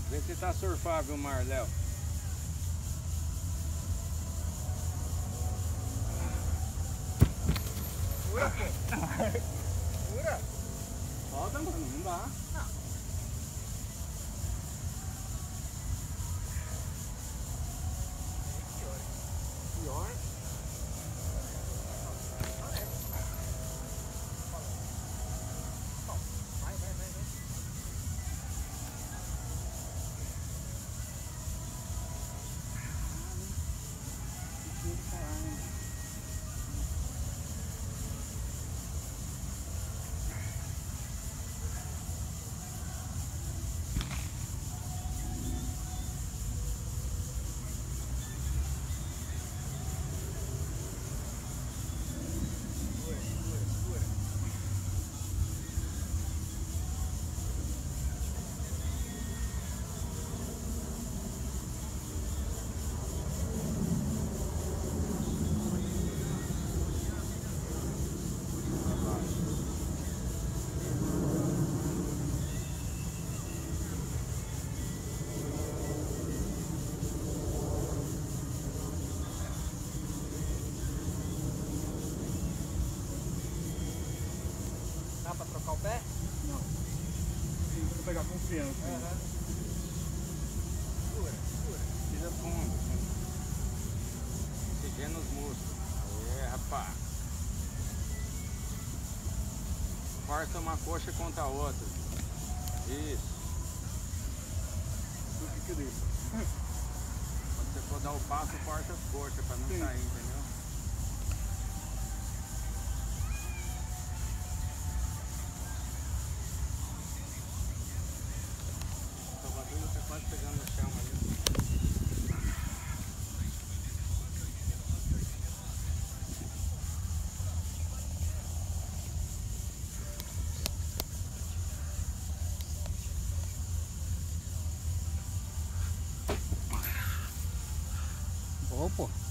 Vê se tá surfável o mar, Léo. Segura, pô. Segura. Roda, mano, não dá. Não. Pior. Vai. Dá pra trocar o pé? Não. Tem que pegar confiança. Segura. Tira fundo. Oxigênio os músculos. Aê, rapaz. Força uma coxa contra a outra. Isso. O que é isso? Quando você for dar o passo, força as coxas pra não Sim. sair, entendeu? O bagulho tá quase pegando no chão ali. Opa.